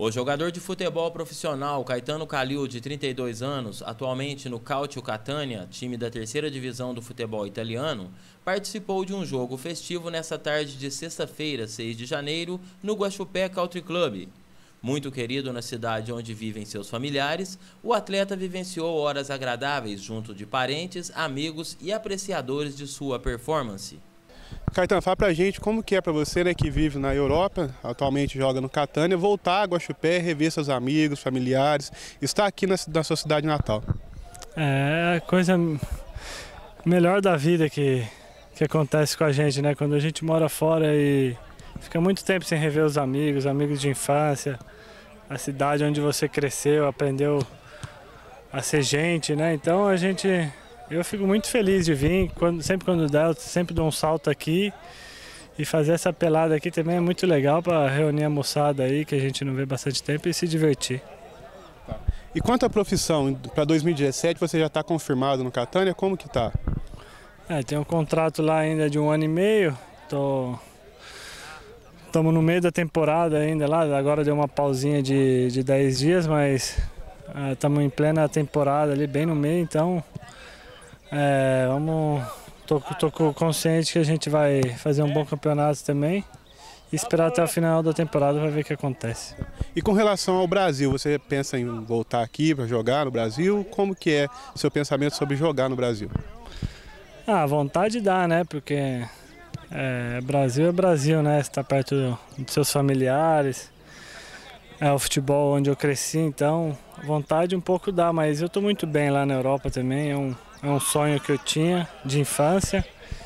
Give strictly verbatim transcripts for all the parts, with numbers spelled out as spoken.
O jogador de futebol profissional Caetano Calil, de trinta e dois anos, atualmente no Calcio Catania, time da terceira divisão do futebol italiano, participou de um jogo festivo nesta tarde de sexta-feira, seis de janeiro, no Guaxupé Country Club. Muito querido na cidade onde vivem seus familiares, o atleta vivenciou horas agradáveis junto de parentes, amigos e apreciadores de sua performance. Caetano, fala pra gente como que é pra você, né, que vive na Europa, atualmente joga no Catania, voltar a Guaxupé, rever seus amigos, familiares, estar aqui na, na sua cidade natal. É a coisa melhor da vida que, que acontece com a gente, né? Quando a gente mora fora e fica muito tempo sem rever os amigos, amigos de infância, a cidade onde você cresceu, aprendeu a ser gente, né? Então a gente... Eu fico muito feliz de vir, quando, sempre quando dá, eu sempre dou um salto aqui e fazer essa pelada aqui também é muito legal para reunir a moçada aí, que a gente não vê bastante tempo, e se divertir. Tá. E quanto à profissão, para dois mil e dezessete você já está confirmado no Catania, como que tá? É, tem um contrato lá ainda de um ano e meio, tô... estamos no meio da temporada ainda lá, agora deu uma pausinha de, de dez dias, mas estamos uh, em plena temporada ali, bem no meio, então... É, vamos, tô, tô consciente que a gente vai fazer um bom campeonato também e esperar até o final da temporada para ver o que acontece. E com relação ao Brasil, você pensa em voltar aqui para jogar no Brasil? Como que é o seu pensamento sobre jogar no Brasil? Ah, vontade dá, né? Porque é, Brasil é Brasil, né? Você está perto do, dos seus familiares, é o futebol onde eu cresci, então vontade um pouco dá, mas eu estou muito bem lá na Europa também, é um É um sonho que eu tinha de infância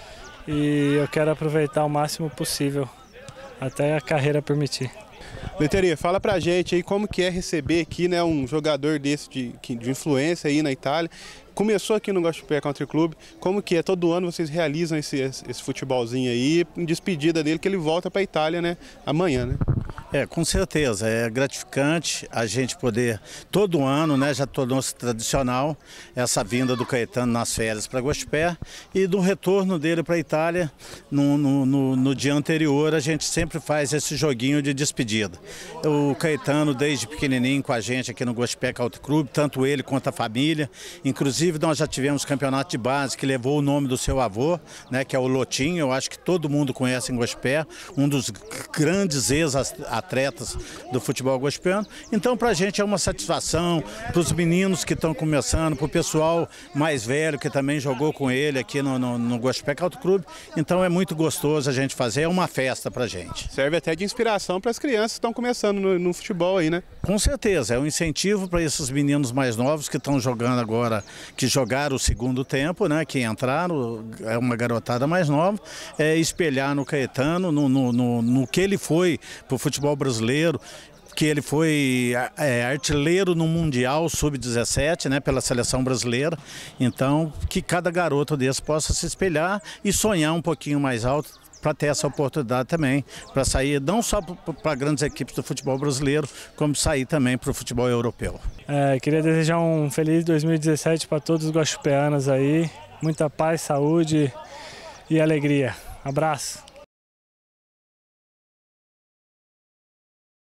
e eu quero aproveitar o máximo possível, até a carreira permitir. Letteria, fala pra gente aí como que é receber aqui, né, um jogador desse de, de influência aí na Itália. Começou aqui no Guaxupé Country Club, como que é? Todo ano vocês realizam esse, esse futebolzinho aí, em despedida dele, que ele volta pra Itália, né, amanhã, né? É, com certeza, é gratificante a gente poder, todo ano, né, já tornou-se tradicional essa vinda do Caetano nas férias para Guaxupé e do retorno dele para a Itália no, no, no, no dia anterior, a gente sempre faz esse joguinho de despedida. O Caetano, desde pequenininho com a gente aqui no Guaxupé Country Club, tanto ele quanto a família, inclusive nós já tivemos campeonato de base que levou o nome do seu avô, né, que é o Lotinho, eu acho que todo mundo conhece em Guaxupé, um dos grandes ex-atletas atletas do futebol guaxupeano. Então, para a gente é uma satisfação, para os meninos que estão começando, para o pessoal mais velho que também jogou com ele aqui no, no, no Guaxupé Country Club. Então, é muito gostoso a gente fazer, é uma festa para a gente. Serve até de inspiração para as crianças que estão começando no, no futebol aí, né? Com certeza, é um incentivo para esses meninos mais novos que estão jogando agora, que jogaram o segundo tempo, né? Que entraram, é uma garotada mais nova, é espelhar no Caetano, no, no, no, no que ele foi para o futebol brasileiro, que ele foi é, artilheiro no Mundial sub dezessete, né, pela seleção brasileira. Então, que cada garoto desse possa se espelhar e sonhar um pouquinho mais alto para ter essa oportunidade também, para sair não só para grandes equipes do futebol brasileiro, como sair também para o futebol europeu. É, queria desejar um feliz dois mil e dezessete para todos os guaxupeanos aí, muita paz, saúde e alegria. Abraço!